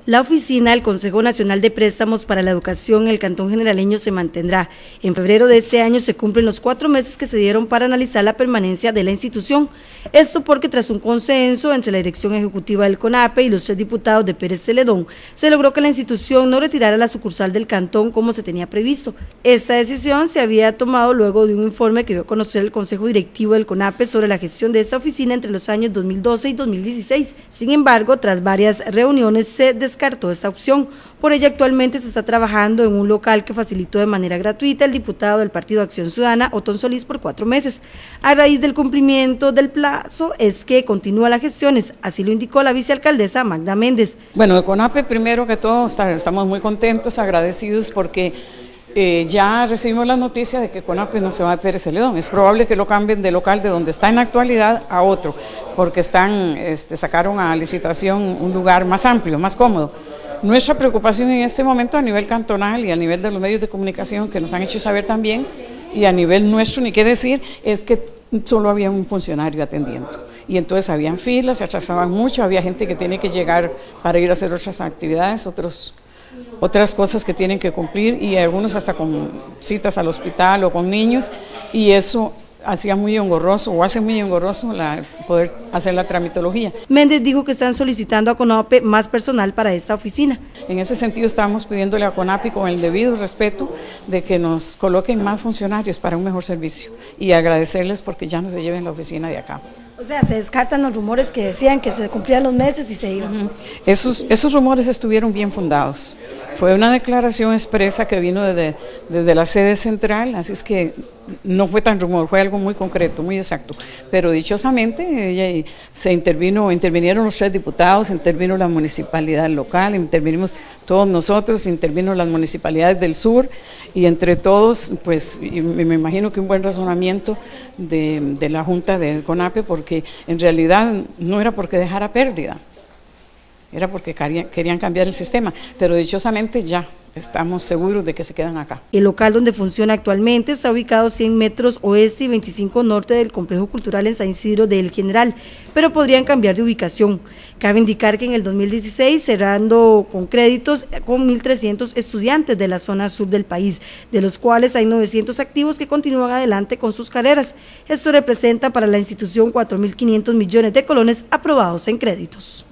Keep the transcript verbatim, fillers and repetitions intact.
La oficina del Consejo Nacional de Préstamos para la Educación en el Cantón Generaleño se mantendrá. En febrero de este año se cumplen los cuatro meses que se dieron para analizar la permanencia de la institución. Esto porque tras un consenso entre la dirección ejecutiva del CONAPE y los tres diputados de Pérez Celedón, se logró que la institución no retirara la sucursal del cantón como se tenía previsto. Esta decisión se había tomado luego de un informe que dio a conocer el Consejo Directivo del CONAPE sobre la gestión de esta oficina entre los años dos mil doce y dos mil dieciséis. Sin embargo, tras varias reuniones se descartó esta opción. Por ello, actualmente se está trabajando en un local que facilitó de manera gratuita el diputado del Partido Acción Ciudadana, Otón Solís, por cuatro meses. A raíz del cumplimiento del plazo es que continúa las gestiones, así lo indicó la vicealcaldesa Magda Méndez. Bueno, el CONAPE, primero que todo, está, estamos muy contentos, agradecidos porque eh, ya recibimos la noticia de que CONAPE no se va a Pérez Celedón. Es probable que lo cambien de local de donde está en la actualidad a otro, porque están, este, sacaron a licitación un lugar más amplio, más cómodo. Nuestra preocupación en este momento a nivel cantonal y a nivel de los medios de comunicación que nos han hecho saber también, y a nivel nuestro, ni qué decir, es que solo había un funcionario atendiendo. Y entonces habían filas, se atrasaban mucho, había gente que tiene que llegar para ir a hacer otras actividades, otros, otras cosas que tienen que cumplir, y algunos hasta con citas al hospital o con niños, y eso hacía muy engorroso o hace muy engorroso la, poder hacer la tramitología. Méndez dijo que están solicitando a CONAPE más personal para esta oficina. En ese sentido estamos pidiéndole a CONAPE con el debido respeto de que nos coloquen más funcionarios para un mejor servicio y agradecerles porque ya no se lleven la oficina de acá. O sea, se descartan los rumores que decían que se cumplían los meses y se iban. Uh-huh. Esos, esos rumores estuvieron bien fundados. Fue una declaración expresa que vino desde, desde la sede central, así es que no fue tan rumor, fue algo muy concreto, muy exacto. Pero dichosamente ella, se intervino, intervinieron los tres diputados, intervino la municipalidad local, intervinimos todos nosotros, intervino las municipalidades del sur y entre todos, pues y me imagino que un buen razonamiento de, de la Junta del CONAPE, porque en realidad no era porque dejara pérdida, era porque querían, querían cambiar el sistema, pero dichosamente ya estamos seguros de que se quedan acá. El local donde funciona actualmente está ubicado cien metros oeste y veinticinco norte del Complejo Cultural en San Isidro del General, pero podrían cambiar de ubicación. Cabe indicar que en el dos mil dieciséis, cerrando con créditos con mil trescientos estudiantes de la zona sur del país, de los cuales hay novecientos activos que continúan adelante con sus carreras. Esto representa para la institución cuatro mil quinientos millones de colones aprobados en créditos.